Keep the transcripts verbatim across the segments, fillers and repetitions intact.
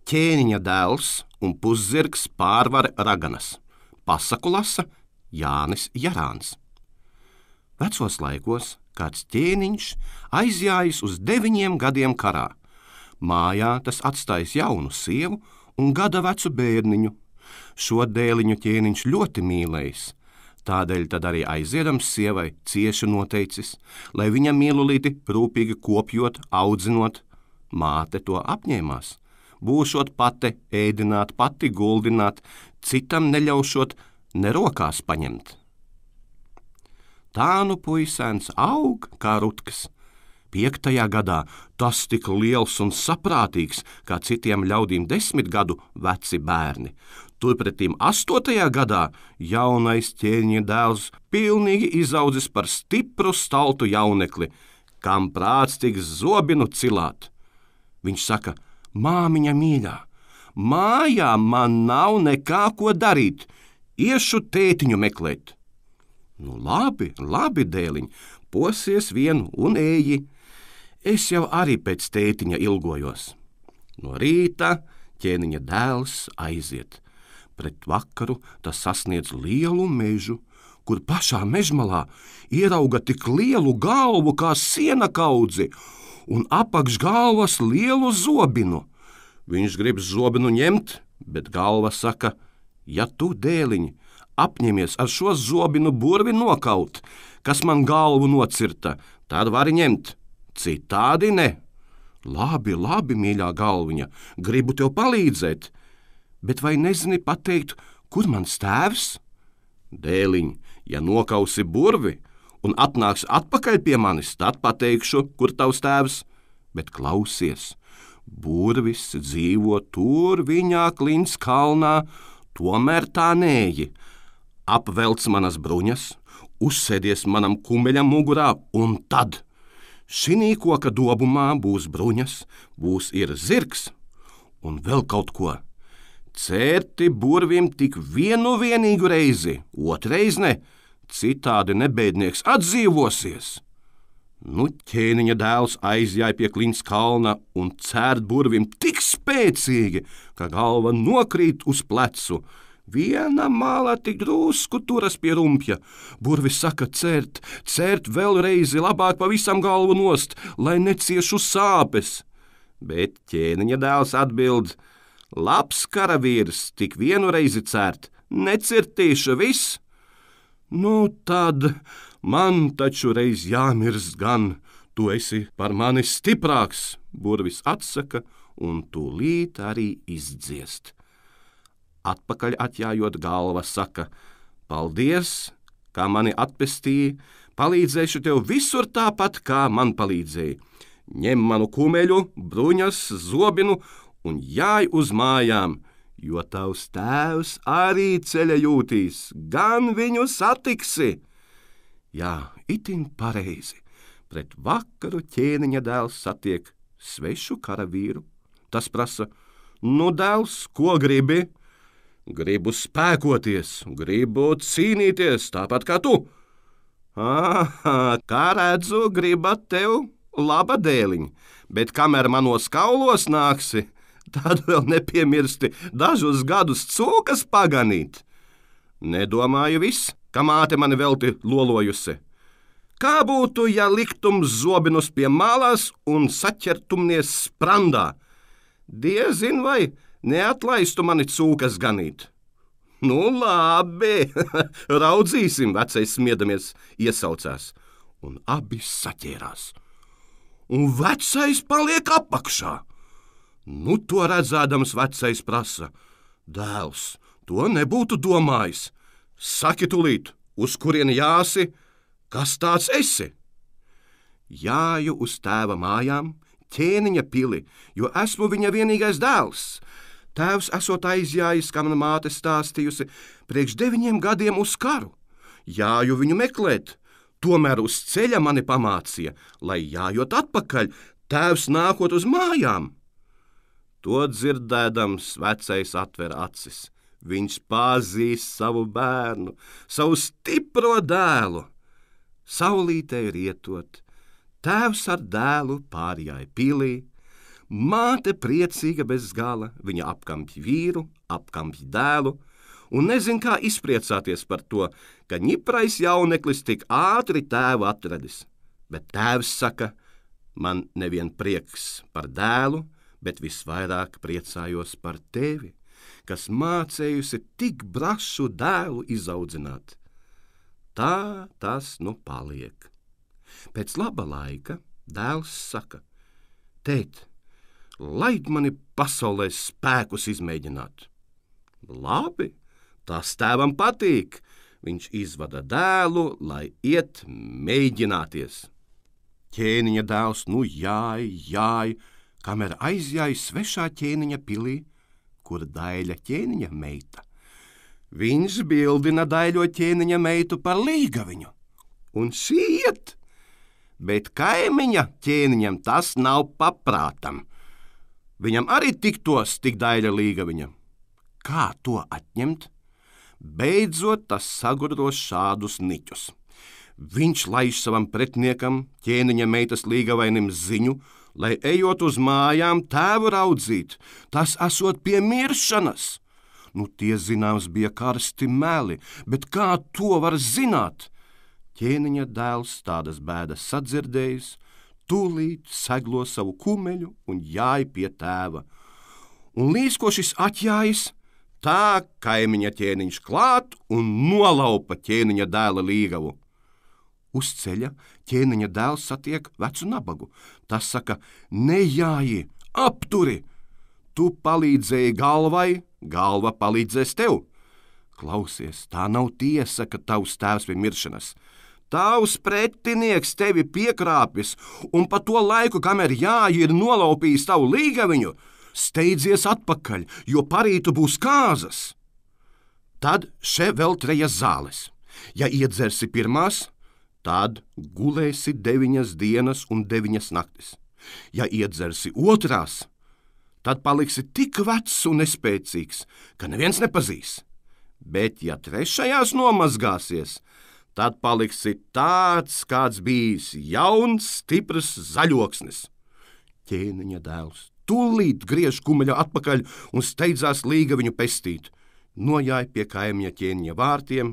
Ķēniņa dēls un puszirgs pārvar raganas. Pasaku lasa Jānis Jarāns. Vecos laikos kāds ķēniņš aizjājis uz deviņiem gadiem karā. Mājā tas atstājis jaunu sievu un gada vecu bērniņu. Šo dēliņu ķēniņš ļoti mīlējis. Tādēļ tad arī aiziedams sievai cieši noteicis, lai viņa mīlulīti rūpīgi kopjot, audzinot. Māte to apņēmās. Būšot pati ēdināt, pati guldināt, citam neļaušot ne rokās paņemt. Tā nu puisēns aug kā rutkas. Piektajā gadā tas tik liels un saprātīgs, kā citiem ļaudīm desmit gadu veci bērni. Turpretīm astotajā gadā jaunais ķēniņa dēls pilnīgi izaudzis par stipru staltu jaunekli, kam prāts tiks zobinu cilāt. Viņš saka: māmiņa mīļā, mājā man nav nekā ko darīt, iešu tētiņu meklēt. Nu labi, labi, dēliņ, posies vien un ēji. Es jau arī pēc tētiņa ilgojos. No rīta ķēniņa dēls aiziet. Pret vakaru tas sasniedz lielu mežu, kur pašā mežmalā ierauga tik lielu galvu kā siena kaudzi un apakš galvas lielu zobinu. Viņš grib zobinu ņemt, bet galva saka: ja tu, dēliņ, apņemies ar šo zobinu burvi nokaut, kas man galvu nocirta, tad vari ņemt, citādi ne. Labi, labi, mīļā galviņa, gribu tev palīdzēt, bet vai nezini pateikt, kur mans tēvs? Dēliņ, ja nokausi burvi un atnāks atpakaļ pie manis, tad pateikšu, kur tavs tēvs, bet klausies. Burvis dzīvo tur viņā Klints kalnā, tomēr tā neeji. Apvelc manas bruņas, uzsēdies manam kumeļam mugurā, un tad šinī koka dobumā būs bruņas, būs ir zirgs un vēl kaut ko. Cērti burvim tik vienu vienīgu reizi, otreiz ne, citādi nebēdnieks atdzīvosies. Nu, ķēniņa dēls aizjāja pie Klints kalna un cērt burvim tik spēcīgi, ka galva nokrīt uz plecu. Viena māla tik drusku turas pie rumpja. Burvis saka: cērt, cērt vēlreizi, labāk pavisam galvu nost, lai neciešu sāpes. Bet ķēniņa dēls atbild: labs karavīrs, tik vienu reizi cērt, necirtīšu viss. Nu tad man taču reiz jāmirst gan, tu esi par mani stiprāks, burvis atsaka un tūlīt arī izdziest. Atpakaļ atjājot, galva saka: paldies, kā mani atpestīji, palīdzēšu tev visur tāpat, kā man palīdzēji. Ņem manu kumeļu, bruņas, zobinu un jāj uz mājām, jo tavs tēvs arī ceļa jūtīs, gan viņu satiksi. Jā, itin pareizi. Pret vakaru ķēniņa dēls satiek svešu karavīru. Tas prasa: nu, dēls, ko gribi? Gribu spēkoties, gribu cīnīties, tāpat kā tu. Aha, kā redzu, gribat tev laba dēliņa, bet kamēr manos kaulos nāksi, tad vēl nepiemirsti dažus gadus cūkas paganīt. Nedomāju viss, ka māte mani velti lolojusi. Kā būtu, ja liktum zobinus pie malās un saķertumnies sprandā? Diezin vai neatlaistu mani cūkas ganīt. Nu labi, raudzīsim, vecais smiedamies iesaucās, un abi saķērās. Un vecais paliek apakšā. Nu to redzēdams vecais prasa: dēls, to nebūtu domājis. Saki tulīt, uz kurieni jāsi, kas tāds esi? Jāju uz tēva mājām, ķēniņa pili, jo esmu viņa vienīgais dēls. Tēvs esot aizjājis, kā mana māte stāstījusi, priekš deviņiem gadiem uz karu. Jāju viņu meklēt, tomēr uz ceļa mani pamācīja, lai jājot atpakaļ, tēvs nākot uz mājām. To dzirdēdams, vecais atver acis. Viņš pazīst savu bērnu, savu stipro dēlu. Saulītei rietot, tēvs ar dēlu pārjāja pilī, Māte priecīga bez gala, viņa apkampj vīru, apkampj dēlu, un nezin, kā izpriecāties par to, ka ņiprais jauneklis tik ātri tēvu atradis. Bet tēvs saka, man nevien prieks par dēlu, bet visvairāk priecājos par tevi, kas mācējusi tik brašu dēlu izaudzināt. Tā tas nu paliek. Pēc laba laika dēls saka, tēt, laid mani pasaulē spēkus izmēģināt. Labi, tas tēvam patīk. Viņš izvada dēlu, lai iet mēģināties. Ķēniņa dēls nu jāj, jāj, kamēr aizjāja svešā ķēniņa pilī, kur daļa ķēniņa meita. Viņš bildina daļo ķēniņa meitu par līgaviņu, un šī iet, bet kaimiņa ķēniņam tas nav paprātam. Viņam arī tiktos tik daļa līgaviņa. Kā to atņemt? Beidzot tas sagudros šādus niķus. Viņš laiž savam pretiniekam, ķēniņa meitas līgavainim ziņu, lai ejot uz mājām tēvu raudzīt, tas esot pie miršanas. Nu, tie zināms bija karsti meli, bet kā to var zināt? Ķēniņa dēls tādas bēdas sadzirdējis, tūlīt seglo savu kumeļu un jāj pie tēva. Un līdz ko šis atjājas, tā kaimiņa ķēniņš klāt un nolaupa ķēniņa dēla līgavu. Uz ceļa ķēniņa dēls satiek vecu nabagu. Tas saka, nejāji, apturi! Tu palīdzēji galvai, galva palīdzēs tev. Klausies, tā nav tiesa, ka tavs tēvs pie miršanas. Tavs pretinieks tevi piekrāpis, un pa to laiku, kamēr jāji ir nolaupījis tavu līgaviņu, steidzies atpakaļ, jo parītu būs kāzas. Tad še vēl trejas zāles. Ja iedzersi pirmās, tad gulēsi deviņas dienas un deviņas naktis. Ja iedzersi otrās, tad paliksi tik vecs un nespēcīgs, ka neviens nepazīs. Bet ja trešajās nomazgāsies, tad paliksi tāds, kāds bijis jauns, stiprs zaļoksnis. Ķēniņa dēls tūlīt griež kumeļu atpakaļ un steidzās līgaviņu pestīt. Nojāja pie kaimiņa ķēniņa vārtiem.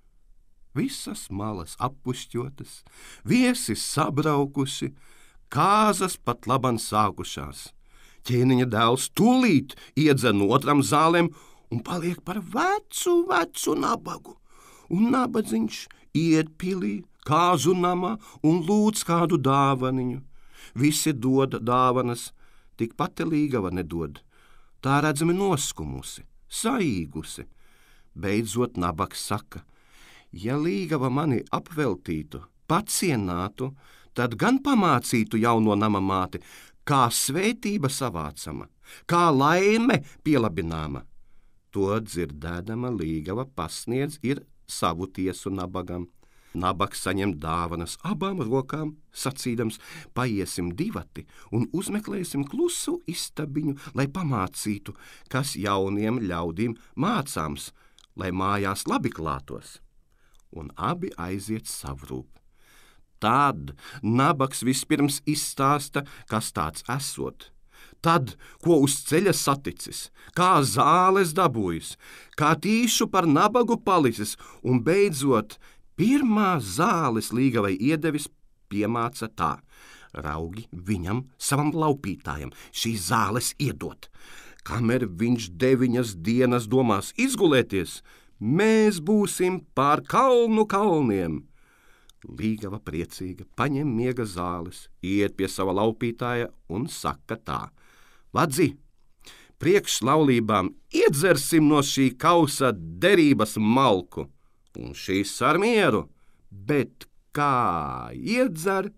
Visas malas appušķotas, viesi sabraukuši, kāzas pat laban sākušās. Ķēniņa dēls tūlīt iedzer no otram zālēm un paliek par vecu, vecu nabagu. Un nabadziņš iet pilī, kāzu namā un lūdz kādu dāvaniņu. Visi dod dāvanas, tik pati līgava nedod. Tā redzami noskumusi, saīgusi. Beidzot nabags saka, ja līgava mani apveltītu, pacienātu, tad gan pamācītu jauno nama māti, kā svētība savācama, kā laime pielabināma. To dzirdēdama līgava pasniedz ir savu tiesu nabagam. Nabags saņem dāvanas abām rokām, sacīdams, paiesim divati un uzmeklēsim klusu istabiņu, lai pamācītu, kas jauniem ļaudīm mācāms, lai mājās labi klātos. Un abi aiziet savrūp. Tad nabags vispirms izstāsta, kas tāds esot. Tad, ko uz ceļa saticis, kā zāles dabūjis, kā tīšu par nabagu palicis, un beidzot, pirmā zāles līgavai iedevis piemāca tā. Raugi viņam, savam laupītājam, šīs zāles iedot. Kamēr viņš deviņas dienas domās izgulēties, mēs būsim pār kalnu kalniem. Līgava priecīga paņem miega zāles, iet pie sava laupītāja un saka tā. Vadzi, priekš laulībām iedzersim no šī kausa derības malku. Un šīs ar mieru, bet kā iedzer,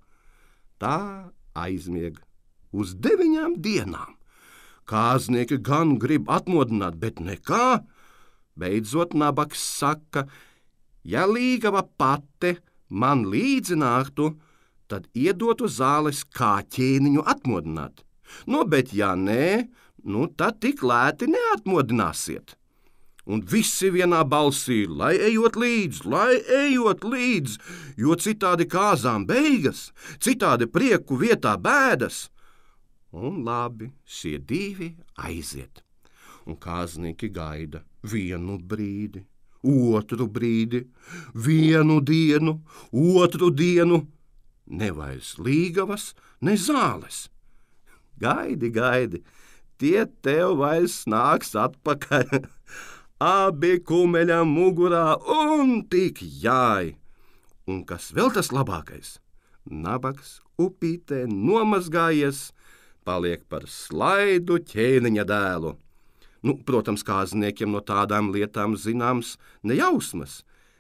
tā aizmieg uz deviņām dienām. Kāznieki gan grib atmodināt, bet nekā. Beidzot nabags saka, ja līgava pate man līdzi nāktu, tad iedotu zāles, kā ķēniņu atmodināt. Nu, bet ja nē, nu tad tik lēti neatmodināsiet. Un visi vienā balsī, lai ejot līdz, lai ejot līdz, jo citādi kāzām beigas, citādi prieku vietā bēdas. Un labi, šie divi aiziet. Un kāznieki gaida vienu brīdi, otru brīdi, vienu dienu, otru dienu. Ne vairs līgavas, ne zāles. Gaidi, gaidi, tie tev vairs nāks atpakaļ. Abi kumeļam mugurā un tik jāj. Un kas vēl tas labākais? Nabags upītē nomazgājies, paliek par slaidu ķēniņa dēlu. Nu, protams, kāzniekiem no tādām lietām zināms nejausmas,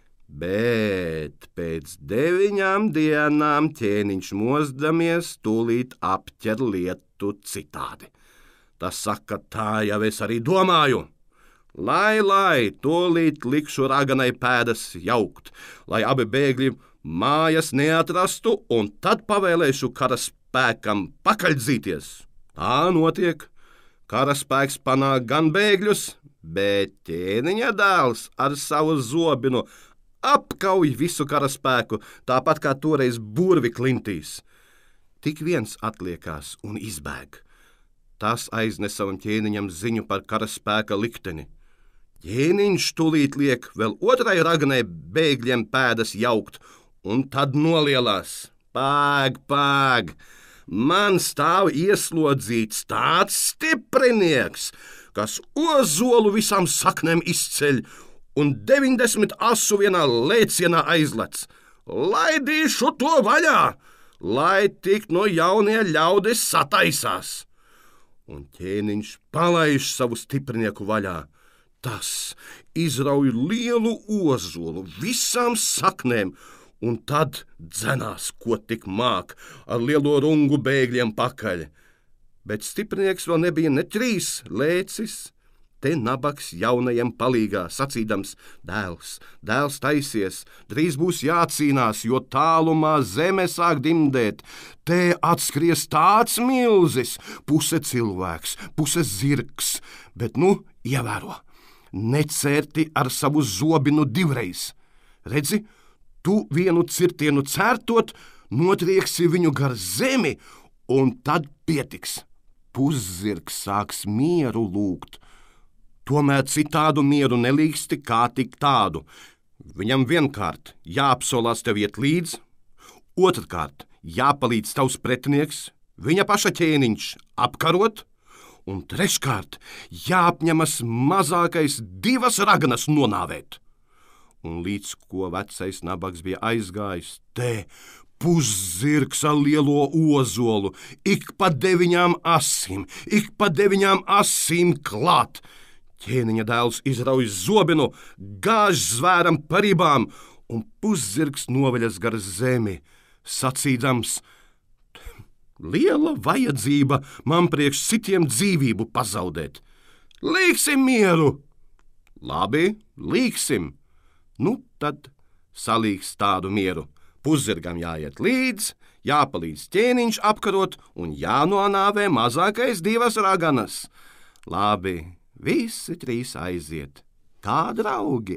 bet pēc deviņām dienām ķēniņš mozdamies tūlīt apķer lietu citādi. Tas saka, tā jau es arī domāju. Lai, lai, tūlīt likšu raganai pēdas jaukt, lai abi bēgļi mājas neatrastu, un tad pavēlēšu karaspēkam pakaļdzīties. Tā notiek. Karaspēks panāk gan bēgļus, bet ķēniņa dēls ar savu zobinu apkauj visu karaspēku, tāpat kā toreiz burvi klintīs. Tik viens atliekās un izbēg. Tas aiznes savam ķēniņam ziņu par karaspēka likteni. Ķēniņš tūlīt liek vēl otrai raganai bēgļiem pēdas jaukt, un tad nolielās. Pēg, pēg! Man stāv ieslodzīts tāds stiprinieks, kas ozolu visām saknēm izceļ un deviņdesmit asu vienā lēcienā aizlec. Laidīšu to vaļā, lai tik no jaunie ļaudis sataisās. Un ķēniņš palaiž savu stiprinieku vaļā. Tas izrauj lielu ozolu visām saknēm, un tad dzenās, ko tik māk, ar lielo rungu bēgļiem pakaļ. Bet stiprinieks vēl nebija ne trīs lēcis. Te nabags jaunajiem palīgā, sacīdams, dēls, dēls taisies, drīz būs jācīnās, jo tālumā zeme sāk dimdēt. Te atskries tāds milzis, puse cilvēks, puse zirgs, bet nu ievēro, necērti ar savu zobinu divreiz. Redzi, tu vienu cirtienu cērtot, notrieksi viņu gar zemi, un tad pietiks. Puszirgs sāks mieru lūgt. Tomēr citādu mieru nelīgsti kā tik tādu. Viņam vienkārt jāapsolās tev iet līdz, otrkārt jāpalīdz tavs pretinieks, viņa paša ķēniņš apkarot, un treškārt jāapņemas mazākais divas raganas nonāvēt. Un līdz ko vecais nabags bija aizgājis, te puszirgs ar lielo ozolu, ik pa deviņām asim, ik pa deviņām asim klāt. Ķēniņa dēls izrauj zobenu, gāž zvēram par ribām, un puszirgs noveļas gar zemi, sacīdams, liela vajadzība man priekš citiem dzīvību pazaudēt. Līksim mieru! Labi, līksim! Nu, tad salīgs tādu mieru. Puszirgam jāiet līdz, jāpalīdz ķēniņš apkarot un jānonāvē mazākais divas raganas. Labi, visi trīs aiziet, kā draugi.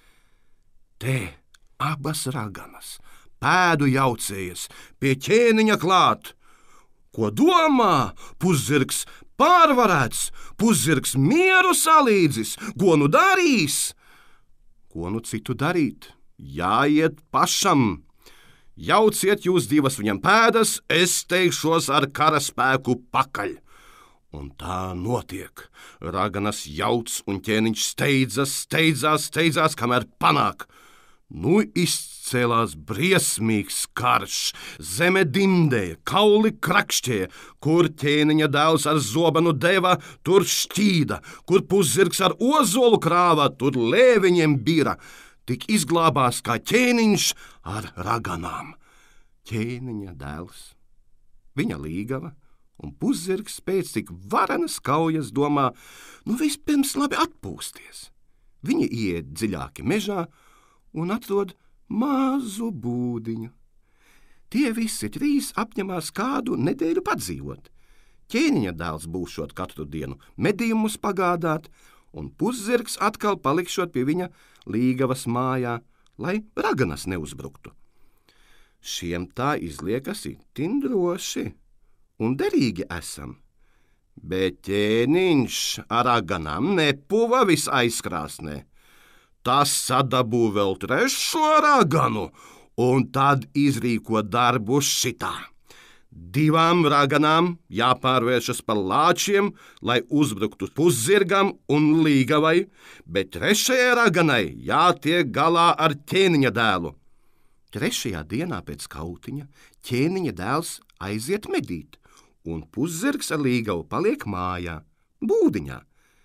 Te abas raganas, pēdu jaucējas, pie ķēniņa klāt. Ko domā? Puszirgs pārvarēts, puszirgs mieru salīdzis, ko nu darīs? Ko nu citu darīt? Jāiet pašam. Jauciet jūs divas viņam pēdas, es teikšos ar karaspēku pakaļ. Un tā notiek. Raganas jauc un ķēniņš steidzas, steidzās, steidzās, kamēr panāk. Nu izcēlās briesmīgs karš, zeme dimdēja, kauli krakšķēja, kur ķēniņa dēls ar zobenu deva, tur šķīda, kur puszirgs ar ozolu krāva, tur lēviņiem bira, tik izglābās kā ķēniņš ar raganām. Ķēniņa dēls, viņa līgava un puszirgs pēc tik varenas kaujas domā, nu vispirms labi atpūsties. Viņi iet dziļāki mežā un atrod mazu būdiņu. Tie visi trīs apņemās kādu nedēļu padzīvot. Ķēniņa dēls būšot katru dienu medījumus pagādāt, un puszirgs atkal palikšot pie viņa līgavas mājā, lai raganas neuzbruktu. Šiem tā izliekas itin droši, un derīgi esam, Bet ķēniņš ar raganām nepuva visaizkrāsnē. Tas sadabū vēl trešo raganu, un tad izrīko darbu šitā. Divām raganām jāpārvēršas par lāčiem, lai uzbruktu puszirgam un līgavai, bet trešajai raganai jātiek galā ar ķēniņa dēlu. Trešajā dienā pēc kautiņa ķēniņa dēls aiziet medīt, un puszirgs ar līgavu paliek mājā, būdiņā.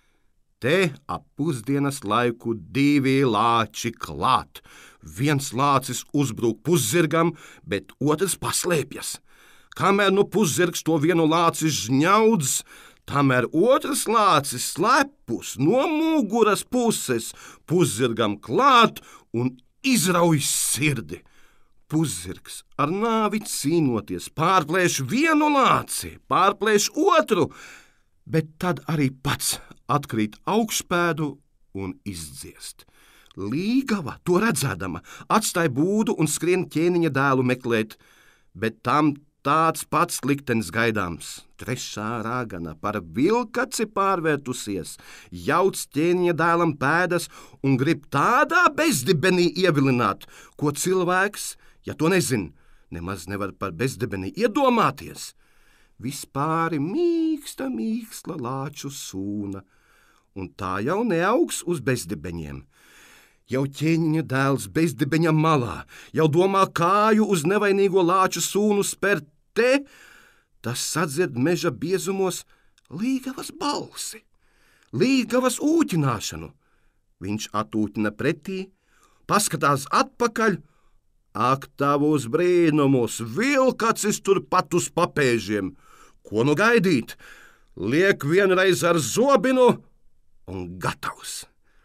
Te ap pusdienas laiku divi lāči klāt. Viens lācis uzbrūk puszirgam, bet otrs paslēpjas. Kamēr nu puszirgs to vienu lāci žņaudz, tamēr otrs lācis slepus no muguras puses puszirgam klāt un izrauj sirdi. Puszirgs ar nāvi cīnoties pārplēš vienu lāci, pārplēš otru, bet tad arī pats atkrīt augšpēdu un izdziest. Līgava, to redzēdama, atstāja būdu un skrien ķēniņa dēlu meklēt, bet tam tāds pats liktenis gaidāms. Trešā ragana par vilkaci pārvērtusies, jauc ķēniņa dēlam pēdas un grib tādā bezdibenī ievilināt, ko cilvēks, ja to nezin, nemaz nevar par bezdibenī iedomāties. Vispāri mīksta mīksla lāču sūna, un tā jau neaugs uz bezdibeņiem. Jau ķēniņa dēls bezdibeņa malā, jau domā kāju uz nevainīgo lāču sūnu spērt te, tas sadzird meža biezumos līgavas balsi, līgavas ūķināšanu. Viņš atūķina pretī, paskatās atpakaļ, ak tavus brīnumus, vilkacis turpat uz papēžiem. Ko nu gaidīt? Liek vienreiz ar zobinu un gatavs.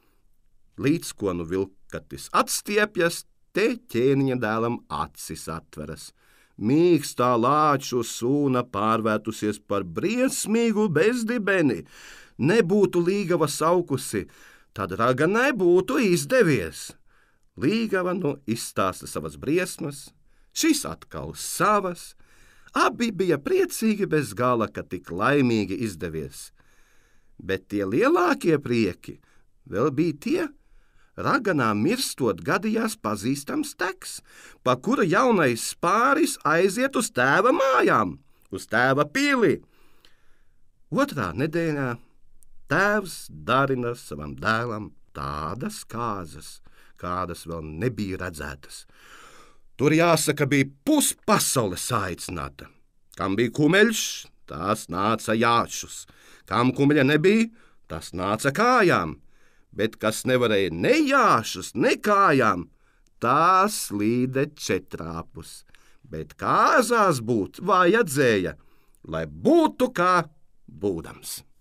Līdz ko nu vilkatis atstiepjas, te ķēniņa dēlam acis atveras. Mīkstā lāču sūna pārvērtusies par briesmīgu bezdibeni. Nebūtu līgava saukusi, tad raganai būtu izdevies. Līgava nu izstāsta savas briesmas, šis atkal savas. Abi bija priecīgi bez gala, ka tik laimīgi izdevies. Bet tie lielākie prieki vēl bija tie, raganā mirstot gadījās pazīstams teks, pa kura jaunais spāris aiziet uz tēva mājām, uz tēva pili. Otrā nedēļā tēvs darina savam dēlam tādas kāzas, kādas vēl nebija redzētas. Tur jāsaka, bija puspasaule saicināta. Kam bija kumeļš, tās nāca jāšus. Kam kumeļa nebija, tas nāca kājām. Bet kas nevarēja ne jāšus, ne kājām, tās slīde četrāpus. Bet kāzās būt vajadzēja, lai būtu kā būdams.